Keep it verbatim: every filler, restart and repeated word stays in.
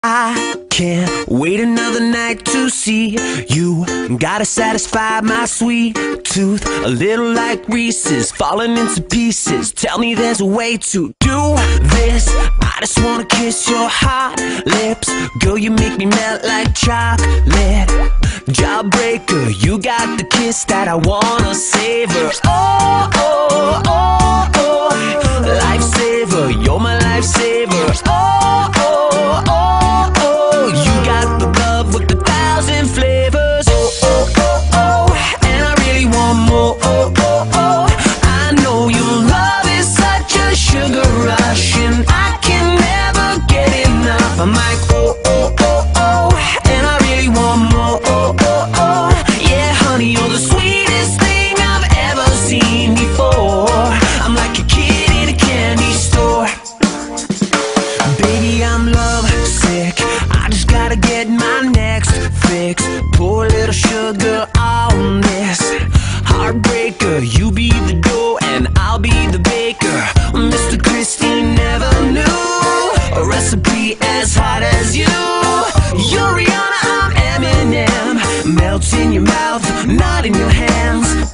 I can't wait another night to see you. Gotta satisfy my sweet tooth. A little like Reese's, falling into pieces. Tell me there's a way to do this. I just wanna kiss your hot lips. Girl, you make me melt like chocolate. Jawbreaker, you got the kiss that I wanna savor. Oh, oh, oh, oh, lifesaver, you're my lifesaver. Oh, oh, oh, oh, you got the love with the thousand flavors. Oh, oh, oh, oh, and I really want more. Oh, oh, oh, I know your love is such a sugar rush, and I can never get enough. I'm like, oh, oh, oh, oh, and I really want more. Oh, oh, oh, yeah, honey, you're the sweetest thing I've ever seen before. I'm like a kid in a candy store. Baby, I'm love sick. I just gotta get my next fix. Pour a little sugar on this heartbreaker. You be the dough and I'll be the baker. Mister Christine never knew a recipe as hot as you. You're Rihanna, I'm Eminem. Melts in your mouth, not in your hands.